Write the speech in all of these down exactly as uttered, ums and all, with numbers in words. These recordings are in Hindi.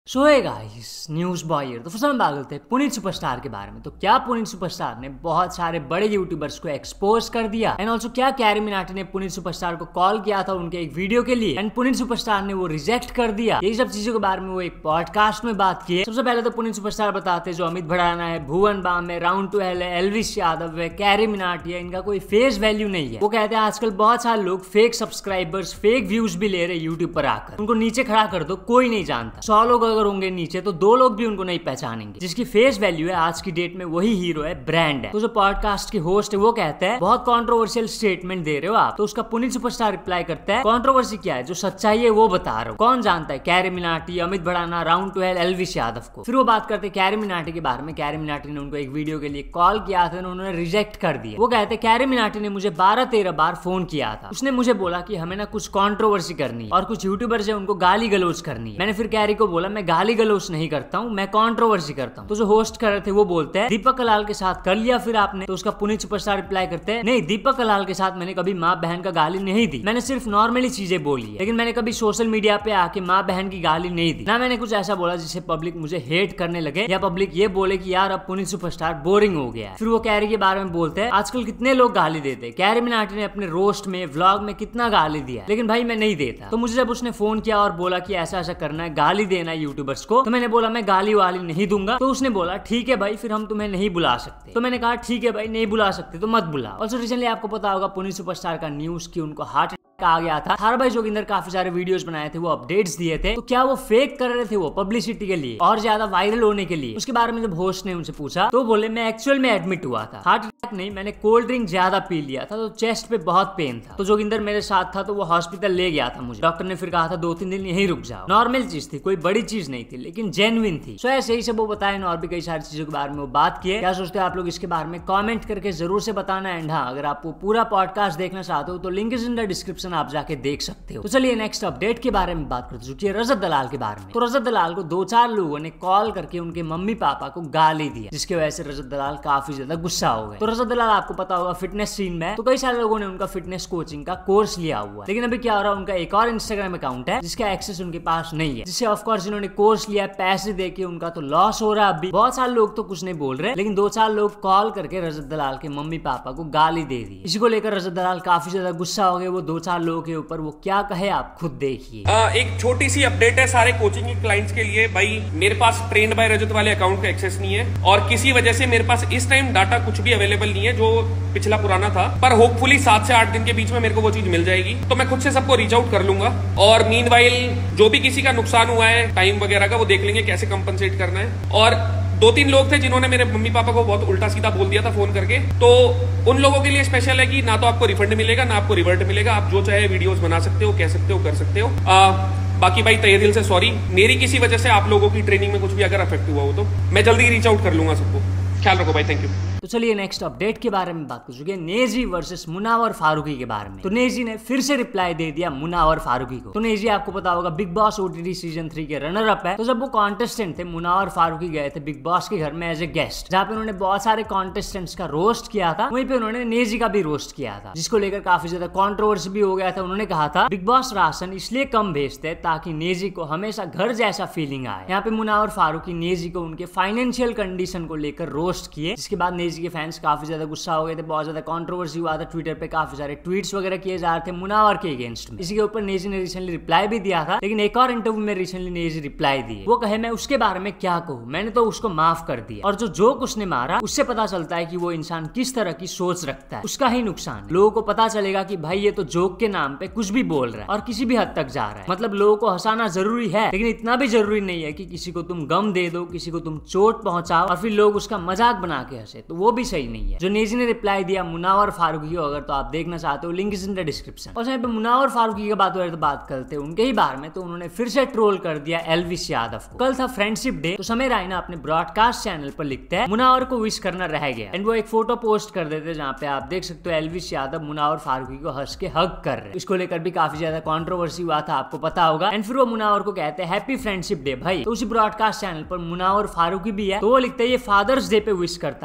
सो है गाइस, न्यूज बॉय तो फर्स्ट हम बात करते हैं पुनीत सुपरस्टार के बारे में। तो क्या पुनीत सुपरस्टार ने बहुत सारे बड़े यूट्यूबर्स को एक्सपोज कर दिया, एंड ऑल्सो क्या कैरी मिनाटी ने पुनीत सुपरस्टार को कॉल किया था उनके एक वीडियो के लिए, एंड पुनीत सुपरस्टार ने वो रिजेक्ट कर दिया। यही सब चीजों के बारे में वो एक पॉडकास्ट में बात की है। सबसे पहले तो पुनीत सुपरस्टार बताते हैं जो अमित भड़ाना है, भुवन बाम है, राउंड ट्वेल्व है, एल्विश यादव है, कैरी मिनाटी है, इनका कोई फेस वैल्यू नहीं है। वो कहते हैं आजकल बहुत सारे लोग फेक सब्सक्राइबर्स, फेक व्यूज भी ले रहे यूट्यूब पर आकर, उनको नीचे खड़ा कर दो, कोई नहीं जानता। सौ लोग अगर होंगे नीचे तो दो लोग भी उनको नहीं पहचानेंगे। जिसकी फेस वैल्यू है आज की डेट में वही हीरो है, ब्रांड है। तो जो पॉडकास्ट की होस्ट है वो कहता है बहुत कंट्रोवर्शियल स्टेटमेंट दे रहे हो आप। तो उसका पुनीत सुपरस्टार रिप्लाई करता है कंट्रोवर्सी क्या है, जो सच्चाई है वो बता रहा हूँ। कौन जानता है कैरी मिनाटी, अमित भड़ाना, राउंड ट्वेल्व, एल्विश यादव को। फिर वो बात करते हैं कैरी मिनाटी के बारे में। कैरी मिनाटी ने उनको एक वीडियो के लिए कॉल किया था, उन्होंने रिजेक्ट कर दिया। वो कहते हैं कैरी मिनाटी ने मुझे बारह तेरह बार फोन किया था। उसने मुझे बोला कि हमें ना कुछ कंट्रोवर्सी करनी है और कुछ यूट्यूबर्स है उनको गाली गलौज करनी है। मैंने फिर कैरी को बोला मैं गाली गलौज नहीं करता हूँ, मैं कंट्रोवर्सी करता हूँ। तो जो होस्ट कर रहे थे वो बोलते हैं दीपक कलाल के साथ कर लिया फिर आपने। तो उसका पुनीत सुपरस्टार रिप्लाई करते हैं नहीं, दीपक कलाल के साथ मैंने कभी माँ बहन का गाली नहीं दी, मैंने सिर्फ नॉर्मली चीजें बोली है, लेकिन मैंने कभी सोशल मीडिया पे आके माँ बहन की गाली नहीं दी। ना मैंने कुछ ऐसा बोला जिससे पब्लिक मुझे हेट करने लगे या पब्लिक ये बोले कि यार अब पुनीत सुपरस्टार बोरिंग हो गया है। फिर वो कैरी के बारे में बोलते हैं आजकल कितने लोग गाली देते हैं, कैरी मिनाटी ने अपने रोस्ट में, व्लॉग में कितना गाली दिया, लेकिन भाई मैं नहीं देता। तो मुझे जब उसने फोन किया और बोला कि ऐसा ऐसा करना है, गाली देना है यूट्यूबर्स को, तो मैंने बोला मैं गाली वाली नहीं दूंगा। तो उसने बोला ठीक है भाई, फिर हम तुम्हें नहीं बुला सकते। तो मैंने कहा ठीक है भाई, नहीं बुला सकते तो मत बुलाओ। ऑल्सो रिसेंटली आपको पता होगा पुनीत सुपरस्टार का न्यूज की उनको हार्ट आ गया था। थार भाई जोगिंदर काफी सारे वीडियोस बनाए थे, वो अपडेट्स दिए थे। तो क्या वो फेक कर रहे थे वो पब्लिसिटी के लिए और ज्यादा वायरल होने के लिए? उसके बारे में जब होस्ट ने उनसे पूछा तो बोले मैं एक्चुअल में एडमिट हुआ था, हार्ट अटैक नहीं, मैंने कोल्ड ड्रिंक ज्यादा पी लिया था तो चेस्ट पे बहुत पेन था। तो जोगिंदर मेरे साथ था तो वो हॉस्पिटल ले गया था मुझे। डॉक्टर ने फिर कहा था दो तीन दिन यहीं रुक जाओ। नॉर्मल चीज थी, कोई बड़ी चीज नहीं थी, लेकिन जेन्युइन थी। सो ऐसे ही सब वो बताए और भी कई सारी चीजों के बारे में वो बात किए। क्या सोचते हैं आप लोग इसके बारे में कॉमेंट करके जरूर से बताना। एंड हाँ, अगर आपको पूरा पॉडकास्ट देखना चाहते हो तो link is in the description, आप जाके देख सकते हो। तो चलिए नेक्स्ट अपडेट के बारे में बात करते चुकी है रजत दलाल के बारे में। तो रजत दलाल को दो चार लोगों ने कॉल करके उनके मम्मी पापा को गाली दिया, जिसकी वजह से रजत दलाल काफी ज्यादा गुस्सा हो गए। तो रजत दलाल आपको पता होगा फिटनेस सीन में, तो कई सारे लोगों ने उनका फिटनेस कोचिंग का कोर्स लिया हुआ है। लेकिन अभी क्या हो रहा है, उनका एक और इंस्टाग्राम अकाउंट है जिसका एक्सेस उनके पास नहीं है, जिससे ऑफकोर्स जिन्होंने कोर्स लिया पैसे देके उनका तो लॉस हो रहा है। अभी बहुत सारे लोग तो कुछ नहीं बोल रहे, लेकिन दो चार लोग कॉल करके रजत दलाल के मम्मी पापा को गाली दे दी। इसी को लेकर रजत दलाल काफी ज्यादा गुस्सा हो गए वो दो चार लोगों के ऊपर। वो क्या कहे आप खुद देखिए। एक छोटी सी अपडेट है सारे कोचिंग के क्लाइंट्स के लिए। भाई मेरे पास ट्रेंड बाय रजत वाले अकाउंट का एक्सेस नहीं है और किसी वजह से मेरे पास इस टाइम डाटा कुछ भी अवेलेबल नहीं है जो पिछला पुराना था, पर होपफुली सात से आठ दिन के बीच में मेरे को वो चीज मिल जाएगी। तो मैं खुद से सबको रीच आउट कर लूंगा और मीनवाइल जो भी किसी का नुकसान हुआ है टाइम वगैरह का वो देख लेंगे कैसे कंपनसेट करना है। और दो तीन लोग थे जिन्होंने मेरे मम्मी पापा को बहुत उल्टा सीधा बोल दिया था फोन करके, तो उन लोगों के लिए स्पेशल है कि ना तो आपको रिफंड मिलेगा ना आपको रिवर्ट मिलेगा। आप जो चाहे वीडियोस बना सकते हो, कह सकते हो, कर सकते हो। आ, बाकी भाई तहे दिल से सॉरी, मेरी किसी वजह से आप लोगों की ट्रेनिंग में कुछ भी अगर अफेक्ट हुआ हो तो मैं जल्दी रीच आउट कर लूंगा सबको। ख्याल रखो भाई, थैंक यू। तो चलिए नेक्स्ट अपडेट के बारे में बात कर चुके हैं नेजी वर्सेस मुनावर फारूकी के बारे में। तो नेजी ने फिर से रिप्लाई दे दिया मुनावर फारूकी को। तो नेजी आपको पता होगा Bigg Boss OTT season three के रनर अप है। तो जब वो कॉन्टेस्टेंट थे मुनावर फारूकी गए थे बिग बॉस के घर में एज ए गेस्ट, जहाँ पे उन्होंने बहुत सारे कॉन्टेस्टेंट्स का रोस्ट किया था, वहीं पे उन्होंने नेजी का भी रोस्ट किया था, जिसको लेकर काफी ज्यादा कॉन्ट्रोवर्सी भी हो गया था। उन्होंने कहा था बिग बॉस राशन इसलिए कम भेजते हैं ताकि नेजी को हमेशा घर जैसा फीलिंग आए। यहाँ पे मुनावर फारूकी नेजी को उनके फाइनेंशियल कंडीशन को लेकर रोस्ट किए, जिसके बाद नेजी के फैंस काफी ज्यादा गुस्सा हो गए थे, बहुत ज्यादा कंट्रोवर्सी हुआ था। ट्विटर पे काफी सारे ट्वीट्स वगैरह किए जा रहे थे मुनावर के अगेंस्ट में। इसी के ऊपर नेजी ने रिसेंटली रिप्लाई भी दिया था, लेकिन एक और इंटरव्यू में रिसेंटली नेजी रिप्लाई दी, वो कहे मैं उसके बारे में क्या कहूँ, मैंने तो उसको माफ कर दिया। और जो जोक उसने मारा उससे पता चलता है कि वो इंसान किस तरह की सोच रखता है, उसका ही नुकसान है। लोगों को पता चलेगा कि भाई ये तो जोक के नाम पे कुछ भी बोल रहा है और किसी भी हद तक जा रहा है। मतलब लोगों को हंसाना जरूरी है, लेकिन इतना भी जरूरी नहीं है कि किसी को तुम गम दे दो, किसी को तुम चोट पहुंचाओ और फिर लोग उसका मजाक बना के हंसे, तो वो भी सही नहीं है। जो नेजी ने रिप्लाई दिया मुनावर फारूकी को, अगर तो आप देखना चाहते हो link is in the description. और यहाँ पे मुनावर फारूकी की बात हो रही है तो बात करते हैं उनके ही बारे में। तो उन्होंने फिर से ट्रोल कर दिया एल्विश यादव को। कल था फ्रेंडशिप डे, तो समय रायना अपने ब्रॉडकास्ट चैनल पर लिखते हैं मुनावर को विश करना रह गया, एंड वो एक फोटो पोस्ट कर देते जहाँ पे आप देख सकते हो एल्विश यादव मुनावर फारूकी को हंस के हग कर रहे। इसको लेकर भी काफी ज्यादा कंट्रोवर्सी हुआ था, आपको पता होगा। एंड फिर वो मुनावर को कहते हैं हैप्पी फ्रेंडशिप डे भाई। तो उसी ब्रॉडकास्ट चैनल पर मुनावर फारूकी भी है, तो वो लिखते हैं ये फादर्स डे पे विश करता रे। यहाँ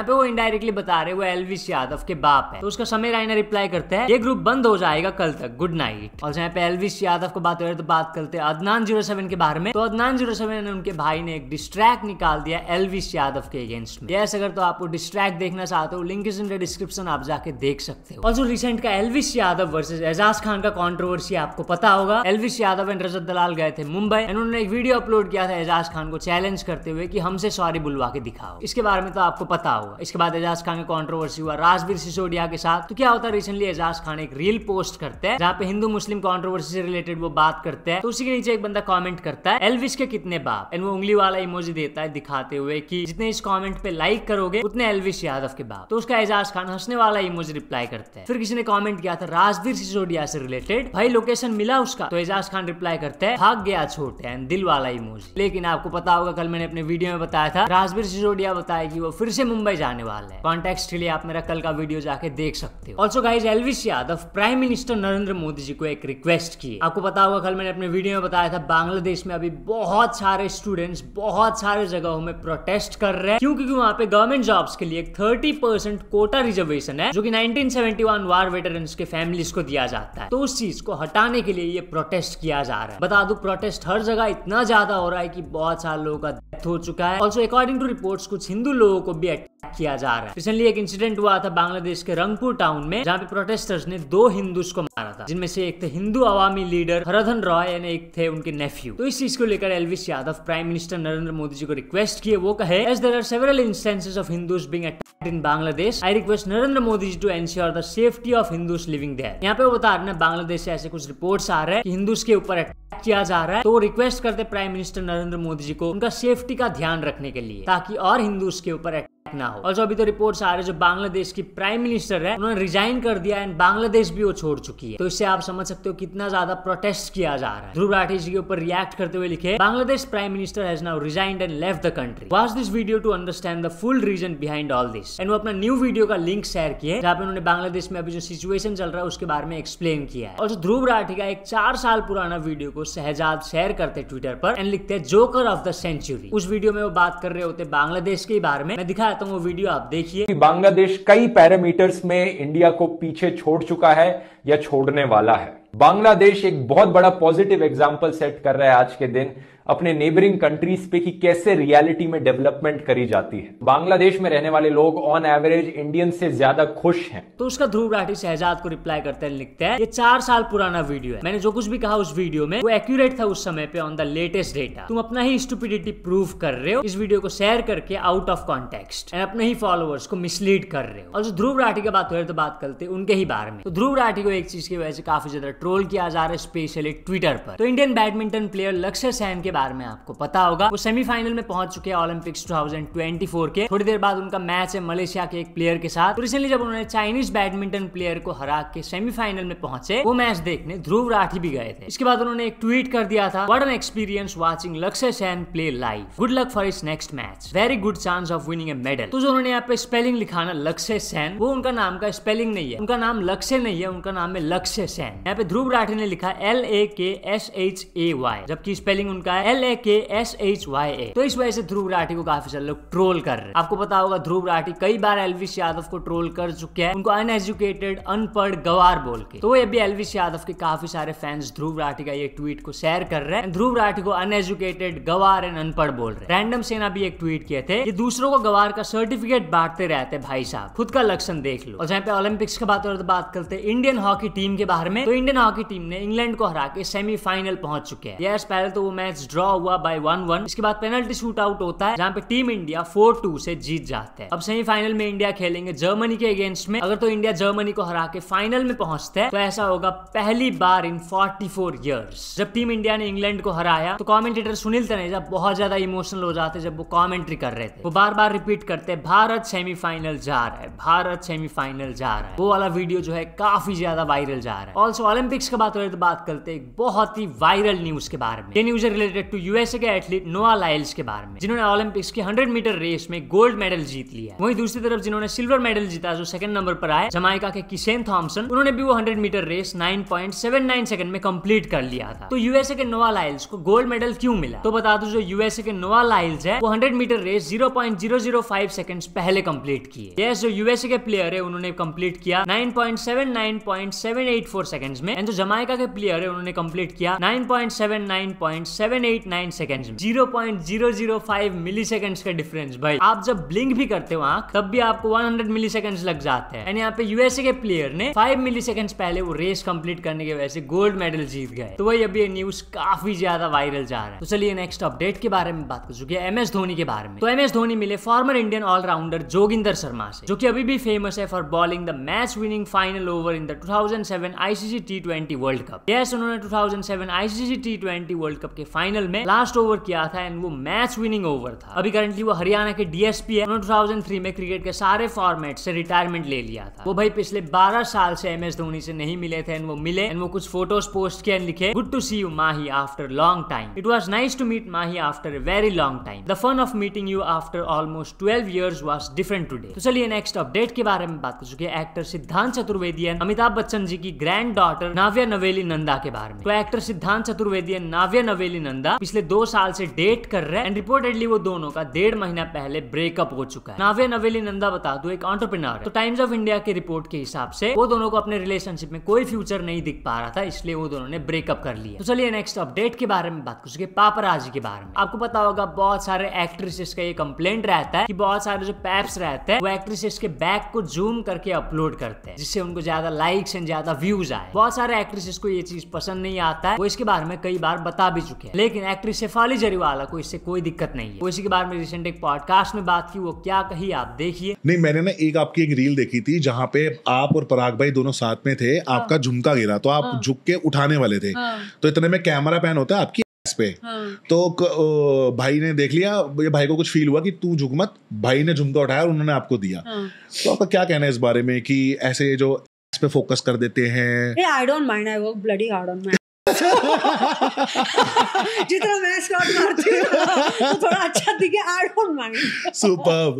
जहाँ पे वो इनडायरेक्टली बता रहे वो एल्विस यादव के बाप है। तो उसका समय रायना रिप्लाई करता है ये ग्रुप बंद हो जाएगा कल तक, गुड नाइट। और जहाँ पे एल्विस यादव को बात करें तो बात करते हैं अदनान जीरो सेवन के बारे में। तो अदनान जीरो सेवन ने उनके भाई ने एक डिस्ट्रैक्ट निकाल दिया एल्विस यादव के अगेंस्ट में। यस, अगर तो आपको डिस्ट्रैक्ट देखना चाहते हो link is in the description, आप जाके देख सकते हो। ऑल्सो रिसेंट का एल्विस यादव वर्सेस एजाज खान का कंट्रोवर्सी आपको पता होगा। एल्विस यादव एंड रजत दलाल गए थे मुंबई, उन्होंने एक वीडियो अपलोड किया था एजाज खान को चैलेंज करते हुए कि हमसे सॉरी बुलवा के दिखाओ। इसके बारे में तो आपको पता होगा। इसके बाद एजाज खान का कंट्रोवर्सी हुआ राजवीर सिसोदिया के साथ। तो क्या होता है, रिसेंटली एजाज खान एक रील पोस्ट करते हैं जहाँ पे हिंदू मुस्लिम कंट्रोवर्सी से रिलेटेड वो बात करते हैं। तो उसी के नीचे एक बंदा कमेंट करता है एल्विस के कितने बाप, एंड वो उंगली वाला इमोजी देता है दिखाते हुए कि जितने इस कमेंट पे लाइक करोगे उतने एल्विस यादव के बाप। तो उसका एजाज खान हंसने वाला इमोजी रिप्लाई करते हैं। फिर किसी ने कमेंट किया था राजवीर सिसोदिया से रिलेटेड, भाई लोकेशन मिला उसका? तो एजाज खान रिप्लाई करते हैं भाग गया छोटे, एंड दिल वाला इमोजी। लेकिन आपको पता होगा कल मैंने अपने वीडियो में बताया था राजवीर सिसोदिया बताया कि वो फिर से मुंबई जाने वाला है। कॉन्टेक्स्ट के लिए आप मेरा कल का वीडियो जाके देख सकते हो। Also guys Elvish Yadav prime minister Narendra Modi ji को एक रिक्वेस्ट की। आपको पता होगा कल मैंने अपने वीडियो में बताया था बांग्लादेश में अभी बहुत सारे स्टूडेंट्स बहुत सारे जगहों में प्रोटेस्ट कर रहे हैं क्योंकि वहां पे गवर्नमेंट जॉब्स के लिए थर्टी परसेंट कोटा रिजर्वेशन है जो कि nineteen seventy one war veterans के फैमिलीज को दिया जाता है। तो उस चीज को हटाने के लिए ये प्रोटेस्ट किया जा रहा है। बता दूं प्रोटेस्ट हर जगह इतना ज्यादा हो रहा है कि बहुत सारे लोगों का डेथ हो चुका है। ऑल्सो अकॉर्डिंग टू रिपोर्ट्स कुछ हिंदू लोगों को भी अटैक किया जा रहा है। रिसेंटली एक इंसिडेंट हुआ था बांग्लादेश के रंगपुर टाउन में जहाँ पे प्रोटेस्टर्स ने दो हिंदूज को मारा था, जिनमें से एक थे हिंदू अवामी लीडर हरधन रॉय एंड एक थे उनके नेफ्यू। तो इस चीज को लेकर एल्विस यादव प्राइम मिनिस्टर नरेंद्र मोदी जी को रिक्वेस्ट किए, वो कहे as there are several instances of Hindus being attacked in Bangladesh, I request Narendra Modi ji to ensure the safety of Hindus living there. यहाँ पे वो बता रहे हैं बांग्लादेश से ऐसे कुछ रिपोर्ट्स आ रहे हैं कि हिंदूज के ऊपर अटैक किया जा रहा है। तो वो रिक्वेस्ट करते प्राइम मिनिस्टर नरेंद्र मोदी जी को उनका सेफ्टी का ध्यान रखने के लिए ताकि और हिंदूज के ऊपर ना हो। और अभी तो रिपोर्ट्स आ रहे हैं जो बांग्लादेश की प्राइम मिनिस्टर है उन्होंने रिजाइन कर दिया एंड बांग्लादेश भी वो छोड़ चुकी है। तो इससे आप समझ सकते हो कितना ज्यादा प्रोटेस्ट किया जा रहा है। ध्रुव राठी जी के ऊपर रिएक्ट करते हुए लिखे Bangladesh prime minister has now resigned and left the country. Watch this video to understand the full reason behind all this. And वो अपना न्यू वीडियो का लिंक शेयर किया जहाँ पे उन्होंने बांग्लादेश में अभी जो सिचुएशन चल रहा है उसके बारे में एक्सप्लेन किया है। और ध्रुव राठी का एक चार साल पुराना वीडियो को शहजाद शेयर करते ट्विटर पर एंड लिखते हैं जोकर ऑफ द सेंचुरी। उस वीडियो में वो बात कर रहे होते बांग्लादेश के बारे में। मैं दिखाता हूँ वो वीडियो, आप देखिए। बांग्लादेश कई पैरामीटर्स में इंडिया को पीछे छोड़ चुका है या छोड़ने वाला है। बांग्लादेश एक बहुत बड़ा पॉजिटिव एग्जांपल सेट कर रहा है आज के दिन अपने नेबरिंग कंट्रीज पे कि कैसे रियलिटी में डेवलपमेंट करी जाती है। बांग्लादेश में रहने वाले लोग ऑन एवरेज इंडियन से ज्यादा खुश हैं। तो उसका ध्रुव राठी शहजाद को रिप्लाई करते हैं, लिखते हैं ये चार साल पुराना वीडियो है, मैंने जो कुछ भी कहा उस वीडियो में वो एक्यूरेट था उस समय पे ऑन द लेटेस्ट डेटा। तुम अपना ही स्टुपिडिटी प्रूव कर रहे हो इस वीडियो को शेयर करके आउट ऑफ कॉन्टेक्स्ट एंड अपने ही फॉलोअर्स को मिसलीड कर रहे हो। और जो ध्रुव राठी की बात हो रही तो बात करते उनके ही बारे में। तो ध्रुव राठी को एक चीज की वजह से काफी ज्यादा ट्रोल किया जा रहा है स्पेशली ट्विटर पर। तो इंडियन बैडमिंटन प्लेयर लक्ष्य सेन के बारे में आपको पता होगा, वो सेमीफाइनल में पहुंच चुके हैं ओलंपिक्स दो हज़ार चौबीस के। थोड़ी देर बाद उनका मैच है मलेशिया के एक प्लेयर के साथ। तो रिसेंटली जब उन्होंने चाइनीज बैडमिंटन प्लेयर को हरा के सेमीफाइनल में पहुंचे, वो मैच देखने ध्रुव राठी भी गए थे। इसके बाद उन्होंने एक ट्वीट कर दिया था what an experience watching Lakshya Sen play live, good luck for his next match, very good chance of winning a medal. तो जो उन्होंने यहाँ पे स्पेलिंग लिखा ना लक्ष्य सेन, वो उनका नाम का स्पेलिंग नहीं है, उनका नाम लक्ष्य नहीं है, उनका नाम है लक्ष्य सेन। यहाँ पे ध्रुव राठी ने लिखा L A K S H A Y, जबकि स्पेलिंग उनका है L A K S H Y ए। तो इस वजह से ध्रुव राठी को काफी सारे लोग ट्रोल कर रहे हैं। आपको पता होगा ध्रुव राठी कई बार एल्विस यादव को ट्रोल कर चुके हैं, उनको अनएजुकेटेड अनपढ़ गवार बोल के। तो ये भी एल्विस यादव के काफी सारे फैंस ध्रुव राठी का ये ट्वीट को शेयर कर रहे हैं, ध्रुव राठी को अनएजुकेटेड गवार एंड अनपढ़ बोल रहे हैं। रैंडम सेना भी एक ट्वीट किए थे, ये दूसरों को गवार का सर्टिफिकेट बांटते रहते भाई साहब, खुद का लक्षण देख लो। और जहाँ पे ओलंपिक्स की बात हो तो बात करते हैं इंडियन हॉकी टीम के बारे में। तो इंडियन हॉकी टीम ने इंग्लैंड को हरा के सेमीफाइनल पहुंच चुके हैं। यस, पहले तो वो मैच ड्रॉ हुआ बाय वन वन, इसके बाद पेनल्टी शूट आउट होता है जहाँ पे टीम इंडिया फोर टू से जीत जाते हैं। अब सेमीफाइनल में इंडिया खेलेंगे जर्मनी के अगेंस्ट में। अगर तो इंडिया जर्मनी को हरा के फाइनल में पहुंचते हैं तो ऐसा होगा पहली बार इन चौवालीस इयर्स। जब टीम इंडिया ने इंग्लैंड को हराया तो कमेंटेटर सुनील तनेजा बहुत ज्यादा इमोशनल हो जाते जब वो कमेंट्री कर रहे थे। वो बार बार रिपीट करते भारत सेमीफाइनल जा रहा है, भारत सेमीफाइनल जा रहा है। वो वाला वीडियो जो है काफी ज्यादा वायरल जा रहा है। ऑल्सो ओलंपिक्स की बात हो रही तो बात करते हैं बहुत ही वायरल न्यूज के बारे में। ये news related respect to USA के एथलीट नोआ लाइल्स के बारे में, जिन्होंने ओलंपिक्स की हंड्रेड मीटर रेस में गोल्ड मेडल जीत लिया। वहीं दूसरी तरफ जिन्होंने सिल्वर मेडल जीता, जो सेकंड नंबर पर आए, जमाइका के किसेन थॉमसन, उन्होंने भी वो hundred metre race nine point seven nine second में कंप्लीट कर लिया था। तो यूएसए के नोआ लाइल्स को गोल्ड मेडल क्यों मिला? तो बता दूं, जो यूएसए के नोआ लाइल्स है वो hundred metre race zero point zero zero five seconds पहले कंप्लीट किए। यस, जो यूएसए के प्लेयर है उन्होंने कंप्लीट किया nine point seven nine point seven eight four seconds में, एंड जो जमाइका के प्लेयर है उन्होंने कंप्लीट किया nine point seven nine point seven eight nine seconds में। Zero point zero zero five milliseconds का डिफरेंस। भाई आप जब ब्लिंक भी करते हो आंख, तब भी आपको हंड्रेड मिलीसेकंड्स लग जाते हैं। एंड यहाँ पे यूएसए के प्लेयर ने फाइव मिलीसेकंड्स पहले वो रेस कंप्लीट करने की वजह से गोल्ड मेडल जीत गए। तो वही अभी ये न्यूज काफी ज्यादा वायरल जा रहा है। तो चलिए नेक्स्ट अपडेट के बारे में बात कर चुके हैं, एम एस धोनी के बारे में। तो एम एस धोनी मिले former Indian allrounder Joginder Sharma से, जो कि अभी भी फेमस है for bowling the match winning final over in the two thousand seven ICC T twenty World Cup. Yes, उन्होंने two thousand seven ICC T twenty World Cup के फाइनल में लास्ट ओवर किया था, एंड वो मैच विनिंग ओवर था। अभी करंटली वो हरियाणा के डीएसपी है। उन्होंने टू थाउजेंड थ्री में क्रिकेट के सारे फॉर्मेट से रिटायरमेंट ले लिया था। वो भाई पिछले बारह साल से एम एस धोनी से नहीं मिले थे, एंड वो मिले, एंड वो कुछ फोटोज पोस्ट किए, लिखे good to see you Mahi after long time, it was nice to meet Mahi after a very long time, the fun of meeting you after almost twelve years was different today. तो चलिए नेक्स्ट अपडेट के बारे में बात कर चुके हैं, एक्टर सिद्धांत चतुर्वेदी एंड अमिताभ बच्चन जी की ग्रैंड डॉटर नाव्या नवेली नंदा के बारे में। तो एक्टर सिद्धांत चतुर्वेदी एंड नाव्या नवेली नंदा पिछले दो साल से डेट कर रहे हैं, एंड रिपोर्टेडली वो दोनों का डेढ़ महीना पहले ब्रेकअप हो चुका है। नाव्या नवेली नंदा बता दो एक एंटरप्रेन्योर है। तो टाइम्स ऑफ इंडिया की रिपोर्ट के हिसाब से वो दोनों को अपने रिलेशनशिप में कोई फ्यूचर नहीं दिख पा रहा था, इसलिए वो दोनों ने ब्रेकअप कर लिया। तो चलिए नेक्स्ट अपडेट के बारे में बात कर चुके पापराजी के बारे में। आपको पता होगा बहुत सारे एक्ट्रेसेस का ये कंप्लेंट रहता है कि बहुत सारे जो पैप्स रहते हैं वो एक्ट्रेसेस के बैक को जूम करके अपलोड करते हैं, जिससे उनको ज्यादा लाइक्स एंड ज्यादा व्यूज आए। बहुत सारे एक्ट्रेसेस को ये चीज पसंद नहीं आता है, वो इसके बारे में कई बार बता भी चुके हैं, लेकिन एक्ट्रेस शेफाली जरीवाला को इससे कोई दिक्कत नहीं है। वो इसी के बारे में रिसेंट एक पॉडकास्ट में बात की, वो क्या कही आप देखिए। नहीं, मैंने ना एक आपकी एक रील देखी थी जहाँ पे आप और पराग भाई दोनों साथ में थे, आपका झुमका गिरा तो आप झुक के उठाने वाले थे, तो इतने में कैमरा पैन होता है आपकी पे, तो भाई ने देख लिया, ये भाई को कुछ फील हुआ कि तू झुक मत, भाई ने झुमका उठाया और उन्होंने आपको दिया। तो आपका क्या कहना है इस बारे में कि ऐसे जो इस पे फोकस कर देते हैं? I don't mind, I work bloody hard on my जितना मैं स्क्वाट मारती हूँ तो थोड़ा अच्छा दिखे, आई डोंट माइंड। सुपर्ब,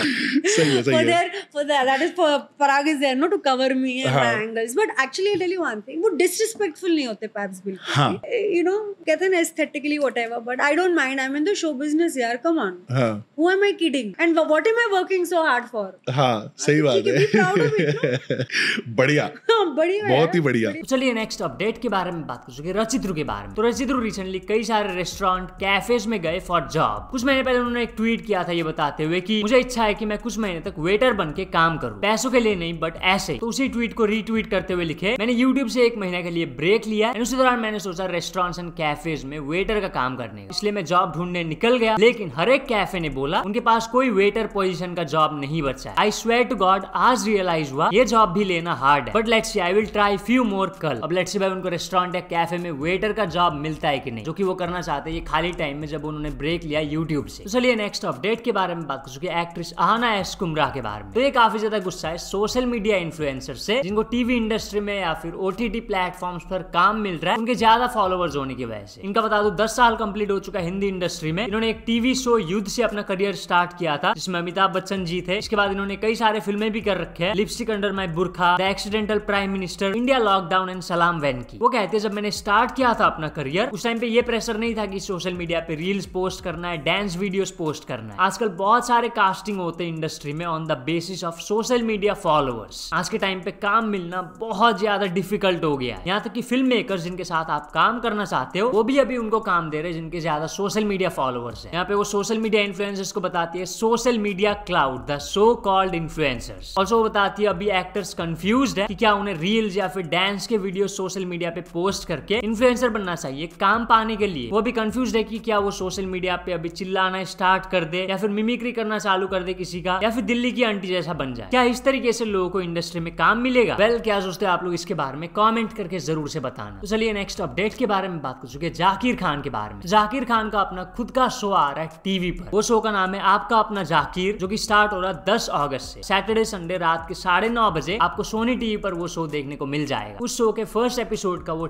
सही है, सही है। There, for that, that is for Parag is there, no, to cover me and my angles. But actually, I'll tell you one thing, वो disrespectful नहीं होते perhaps बिल्कुल। हाँ. You know, कहते हैं ना aesthetically whatever, but I don't mind. I'm in the show business यार, come on. हाँ. Who am I kidding? And what am I working so hard for? हाँ, सही बात है। Be proud of it, no? बढ़िया, बढ़िया, बहुत ही बढ़िया। चलिए नेक्स्ट अपडेट के बारे में बात कर चुके रचिद्रु के बारे में। तो रचिद्रु रिसेंटली कई सारे रेस्टोरेंट कैफेज में गए फॉर जॉब। कुछ महीने पहले उन्होंने एक ट्वीट किया था ये बताते हुए कि मुझे इच्छा है कि मैं कुछ महीने तक वेटर बन के काम करूं, पैसों के लिए नहीं बट ऐसे। तो उसी ट्वीट को रीट्वीट करते हुए लिखे, मैंने यूट्यूब से एक महीने के लिए ब्रेक लिया, उसी दौरान मैंने सोचा रेस्टोरेंट्स एंड कैफेज में वेटर का काम करने का, इसलिए मैं जॉब ढूंढने निकल गया, लेकिन हर एक कैफे ने बोला उनके पास कोई वेटर पोजीशन का जॉब नहीं बचा है। आई स्वेयर टू गॉड आज रियलाइज हुआ ये जॉब भी लेना हार्ड है, but let's see I will try few more कल। अब लेट्स सी भाई उनको रेस्टोरेंट या कैफे में वेटर का जॉब मिलता है कि नहीं, जो कि वो करना चाहते हैं ये खाली टाइम में जब उन्होंने ब्रेक लिया यूट्यूब से। तो चलिए नेक्स्ट अपडेट के बारे में बात कर चुके हैं एक्ट्रेस अहाना एस कुमरा के बारे में। तो ये काफी ज्यादा गुस्सा है सोशल मीडिया इन्फ्लुएंसर से, जिनको टीवी इंडस्ट्री में या फिर ओटीटी प्लेटफॉर्म्स पर काम मिल रहा है उनके ज्यादा फॉलोअर्स होने की वजह से। इनका बता दो दस साल कंप्लीट हो चुका है हिंदी इंडस्ट्री में। इन्होंने एक टीवी शो युद्ध से अपना करियर स्टार्ट किया था, जिसमें अमिताभ बच्चन जी थे। इसके बाद इन्होंने कई सारे फिल्में भी कर रखे हैं, lipstick under my burkha, the accidental prime minister, India lockdown and Salaam Venky की। वो कहते हैं जब मैंने स्टार्ट किया था अपना करियर उस टाइम पे ये प्रेशर नहीं था कि सोशल मीडिया पे रील्स पोस्ट करना है, डांस वीडियोस पोस्ट करना है। आजकल बहुत सारे कास्टिंग होते हैं इंडस्ट्री में on the basis of social media followers. आज के टाइम पे काम मिलना बहुत ज्यादा डिफिकल्ट हो गया है, यहाँ तक कि फिल्म मेकर्स जिनके साथ आप काम करना चाहते हो वो भी अभी उनको काम दे रहे हैं जिनके ज्यादा सोशल मीडिया फॉलोअर्स हैं। यहाँ पे वो सोशल मीडिया इन्फ्लुएंसर्स को बताती है social media clout, the so called influencers. Also वो बताती है अभी एक्टर्स कंफ्यूज्ड है कि क्या उन्हें रील्स या फिर डांस के वीडियो सोशल मीडिया पे पोस्ट करके इन्फ्लुएंसर बनना चाहिए काम पाने के लिए। वो भी कंफ्यूज है कि क्या वो सोशल मीडिया पे अभी चिल्लाना स्टार्ट कर दे या फिर मिमिक्री करना चालू कर दे किसी का, या फिर दिल्ली की आंटी जैसा बन जाए। क्या इस तरीके से लोगों को इंडस्ट्री में काम मिलेगा? वेल well, क्या सोचते हैं आप लोग इसके बारे में कमेंट करके जरूर से बताना। तो चलिए नेक्स्ट अपडेट के बारे में बात कर चुके हैं जाकिर खान के बारे में। जाकिर खान का अपना खुद का शो आ रहा है टीवी पर। वो शो का नाम है आपका अपना जाकिर, जो कि स्टार्ट हो रहा है दस अगस्त से। सैटरडे संडे रात के साढ़े नौ बजे आपको सोनी टीवी पर वो शो देखने को मिल जाएगा। उस शो के फर्स्ट एपिसोड का वो ट्रेलर भी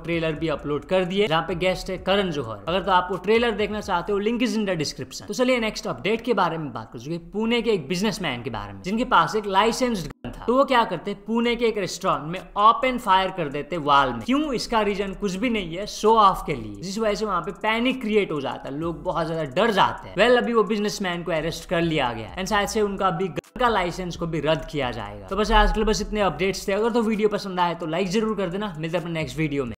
वीडियो अपलोड कर दिए जहाँ पे गेस्ट है करण जौहर। अगर तो आपको ट्रेलर देखना चाहते हो, link is in the description. तो चलिए नेक्स्ट अपडेट के बारे में बात कर चुके पुणे के एक बिजनेसमैन के बारे में जिनके पास एक लाइसेंस्ड गन था। तो वो क्या करते, पुणे के एक रेस्टोरेंट में ओपन फायर कर देते वॉल में। क्यों, इसका रीजन कुछ भी नहीं है, शो ऑफ के लिए, जिस वजह से वहां पे पैनिक क्रिएट हो जाता है, लोग बहुत ज्यादा डर जाते हैं। वेल well, अभी वो बिजनेसमैन को अरेस्ट कर लिया गया एंड शायद से उनका अभी गन का लाइसेंस को भी रद्द किया जाएगा। तो बस आज के लिए बस इतने अपडेट्स थे। अगर तो वीडियो पसंद आए तो लाइक जरूर कर देना। मिलते हैं अपने नेक्स्ट वीडियो में।